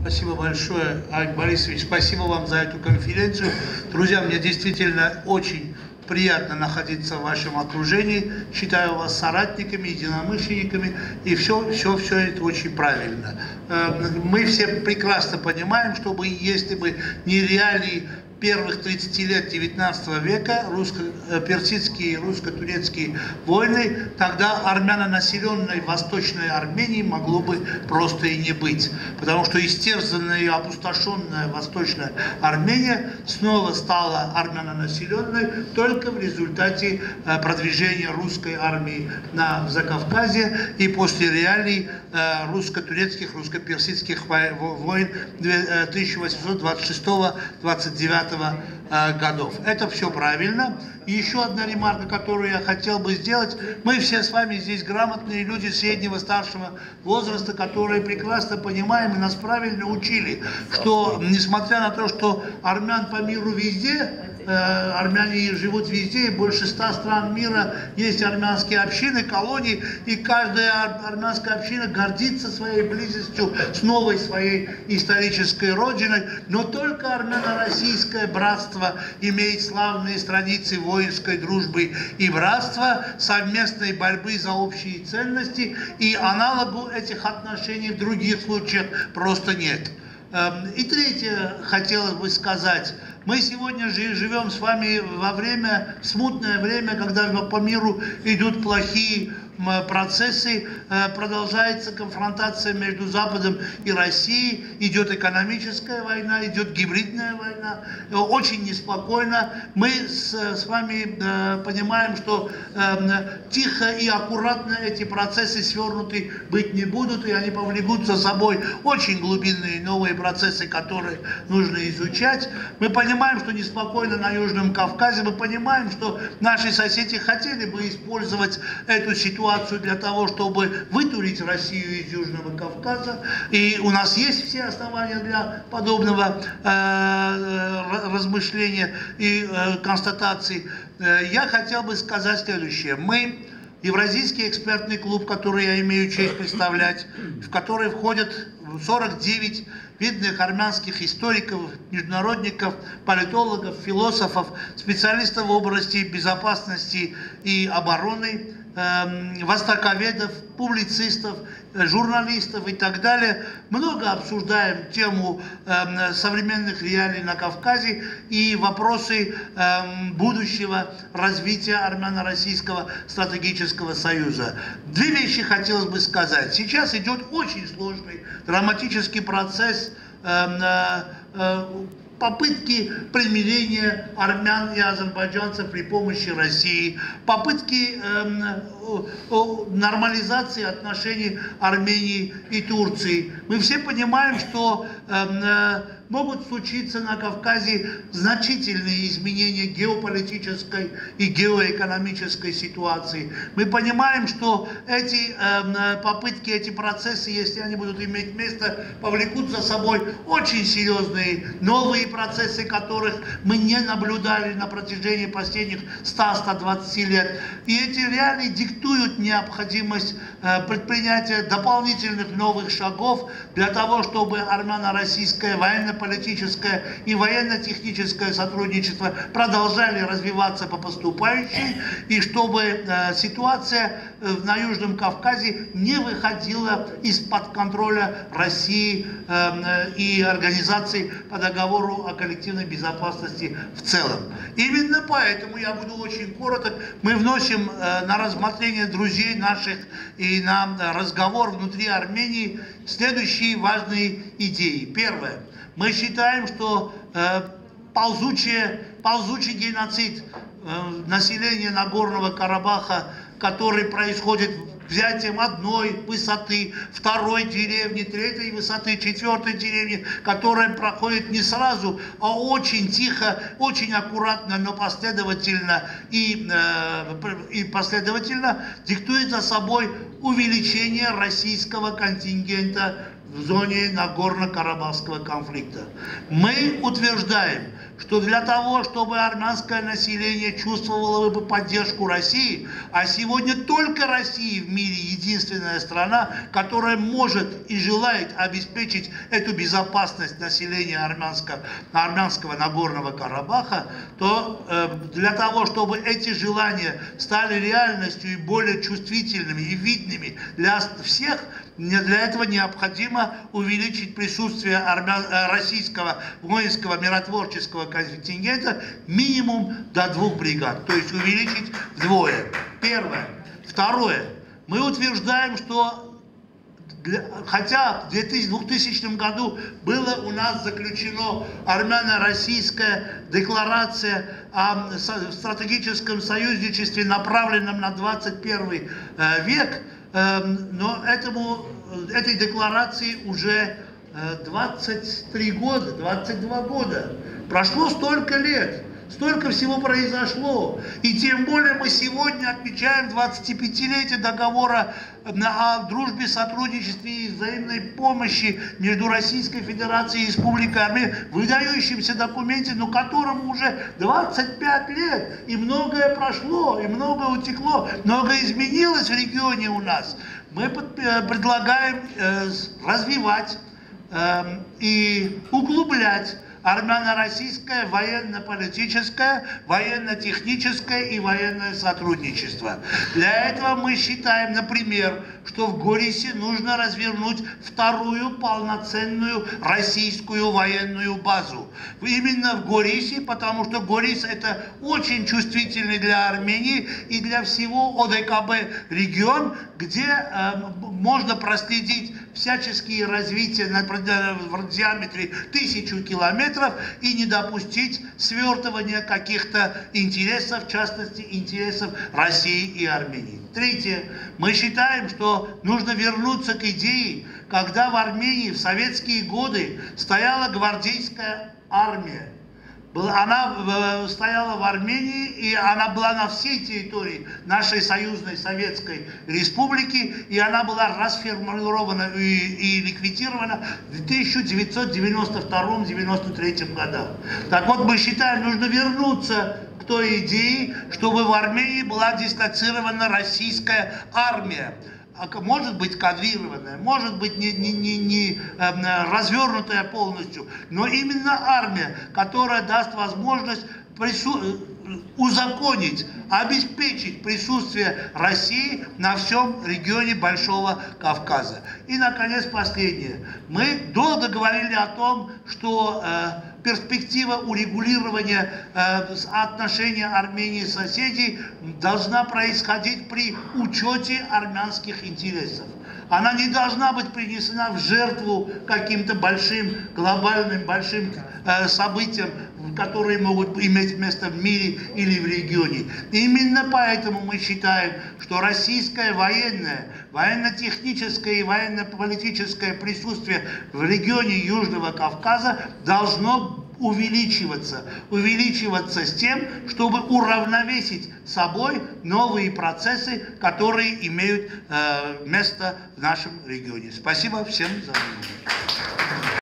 Спасибо большое, Олег Борисович. Спасибо вам за эту конференцию. Друзья, мне действительно очень приятно находиться в вашем окружении. Считаю вас соратниками, единомышленниками. И все это очень правильно. Мы все прекрасно понимаем, что если бы не реалии первых 30 лет 19 века, персидские и русско-турецкие войны, тогда армянонаселенной Восточной Армении могло бы просто и не быть. Потому что истерзанная и опустошенная Восточная Армения снова стала армянонаселенной только в результате продвижения русской армии на Закавказье и после реалий русско-турецких, русско-персидских войн 1826-29 годов. Это все правильно. И еще одна ремарка, которую я хотел бы сделать. Мы все с вами здесь грамотные люди среднего, старшего возраста, которые прекрасно понимаем и нас правильно учили, что несмотря на то, что армян по миру везде, армяне живут везде, и больше 100 стран мира есть армянские общины, колонии, и каждая армянская община гордится своей близостью с новой своей исторической родиной, но только армяно-российское братство имеет славные страницы воинской дружбы и братства, совместной борьбы за общие ценности, и аналогу этих отношений в других случаях просто нет. И третье хотелось бы сказать. Мы сегодня живем с вами во время, смутное время, когда по миру идут плохие процессы, продолжается конфронтация между Западом и Россией, идет экономическая война, идет гибридная война, очень неспокойно. Мы с вами понимаем, что тихо и аккуратно эти процессы свернуты быть не будут, и они повлекут за собой очень глубинные новые процессы, которые нужно изучать. Мы понимаем, что неспокойно на Южном Кавказе, мы понимаем, что наши соседи хотели бы использовать эту ситуацию для того, чтобы вытурить Россию из Южного Кавказа. И у нас есть все основания для подобного размышления и констатации. Я хотел бы сказать следующее. Мы, Евразийский экспертный клуб, который я имею честь представлять, в который входят 49 видных армянских историков, международников, политологов, философов, специалистов в области безопасности и обороны, востоковедов, публицистов, журналистов и так далее. Много обсуждаем тему современных реалий на Кавказе и вопросы будущего развития армяно-российского стратегического союза. Две вещи хотелось бы сказать. Сейчас идет очень сложный, драматический процесс попытки примирения армян и азербайджанцев при помощи России, попытки нормализации отношений Армении и Турции. Мы все понимаем, что могут случиться на Кавказе значительные изменения геополитической и геоэкономической ситуации. Мы понимаем, что эти попытки, эти процессы, если они будут иметь место, повлекут за собой очень серьезные новые процессы, которых мы не наблюдали на протяжении последних 100-120 лет. И эти реалии диктуют необходимость предпринятия дополнительных новых шагов для того, чтобы армяно-российское военно-политическое и военно-техническое сотрудничество продолжали развиваться по поступающей, и чтобы ситуация на Южном Кавказе не выходила из-под контроля России и организаций по договору о коллективной безопасности в целом. Именно поэтому я буду очень короток. Мы вносим на рассмотрение друзей наших и на разговор внутри Армении следующие важные идеи. Первое. Мы считаем, что ползучий геноцид населения Нагорного Карабаха, который происходит взятием одной высоты, второй деревни, третьей высоты, четвертой деревни, которая проходит не сразу, а очень тихо, очень аккуратно, но последовательно и последовательно диктует за собой увеличение российского контингента в зоне Нагорно-Карабахского конфликта. Мы утверждаем, что для того, чтобы армянское население чувствовало бы поддержку России, а сегодня только Россия в мире единственная страна, которая может и желает обеспечить эту безопасность населения армянского Нагорного Карабаха, то для того, чтобы эти желания стали реальностью и более чувствительными и видными для всех, для этого необходимо увеличить присутствие российского воинского миротворческого контингента минимум до 2 бригад, то есть увеличить вдвое. Первое. Второе. Мы утверждаем, что хотя в 2000 году было у нас заключено армяно-российская декларация о стратегическом союзничестве, направленном на 21 век, но этой декларации уже 23 года, 22 года. Прошло столько лет, столько всего произошло. И тем более мы сегодня отмечаем 25-летие договора о дружбе, сотрудничестве и взаимной помощи между Российской Федерацией и Республикой Армения, выдающемся документе, но которому уже 25 лет. И многое прошло, и многое утекло, многое изменилось в регионе у нас. Мы предлагаем развивать и углублять армяно-российское военно-политическое, военно-техническое и военное сотрудничество. Для этого мы считаем, например, что в Горисе нужно развернуть вторую полноценную российскую военную базу. Именно в Горисе, потому что Горис это очень чувствительный для Армении и для всего ОДКБ регион, где можно проследить всяческие развития в диаметре 1000 километров и не допустить свертывания каких-то интересов, в частности интересов России и Армении. Третье. Мы считаем, что нужно вернуться к идее, когда в Армении в советские годы стояла гвардейская армия. Она стояла в Армении, и она была на всей территории нашей союзной Советской Республики, и она была расформирована и ликвидирована в 1992-1993 годах. Так вот, мы считаем, нужно вернуться к той идее, чтобы в Армении была дислоцирована российская армия. Может быть кадрированная, может быть не развернутая полностью, но именно армия, которая даст возможность узаконить, обеспечить присутствие России на всем регионе Большого Кавказа. И, наконец, последнее. Мы долго говорили о том, что перспектива урегулирования отношений Армении и соседей должна происходить при учете армянских интересов. Она не должна быть принесена в жертву каким-то большим, глобальным, большим событиям, которые могут иметь место в мире или в регионе. Именно поэтому мы считаем, что российское военное, военно-техническое и военно-политическое присутствие в регионе Южного Кавказа должно увеличиваться с тем, чтобы уравновесить собой новые процессы, которые имеют место в нашем регионе. Спасибо всем за внимание.